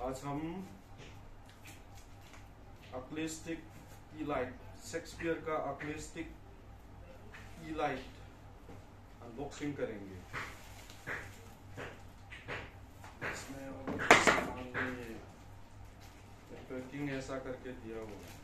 आज हम अक्लेस्टिक ई-लाइट, शेक्सपियर का अक्लेस्टिक ई-लाइट अनबॉक्सिंग करेंगे। इसमें पैकिंग ऐसा करके दिया हुआ है।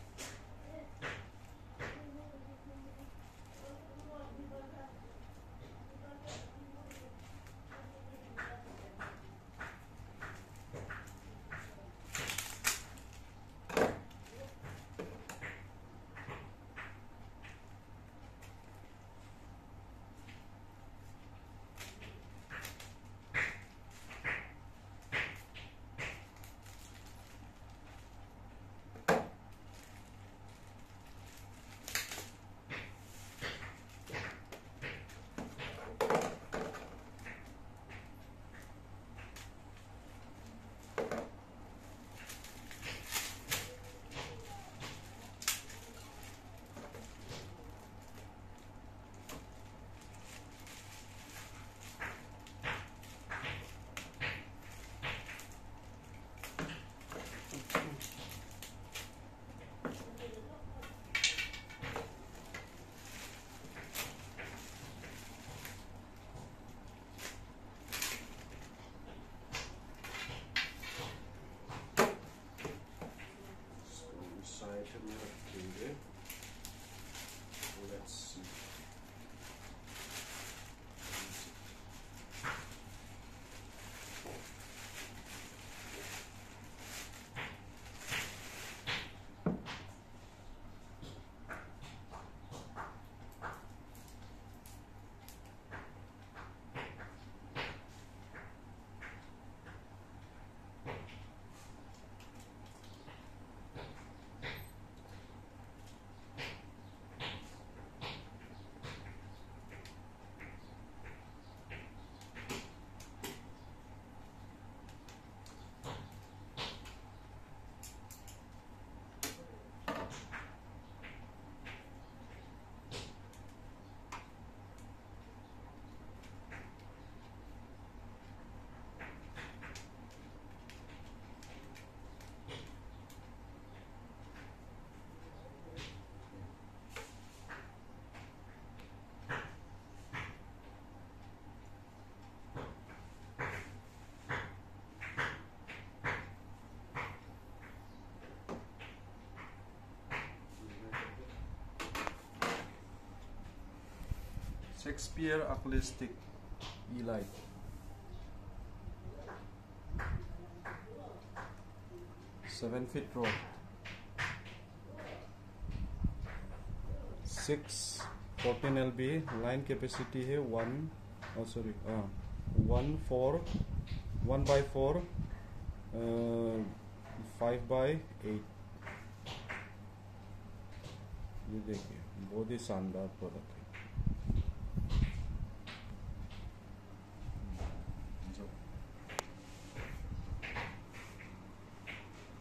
में रखेंगे। Let's see. Shakespeare Ugly Stik Elite, seven feet rod, 614 LB line capacity है 1/4 5/8। ये देखिए बहुत ही शानदार प्रोडक्ट है।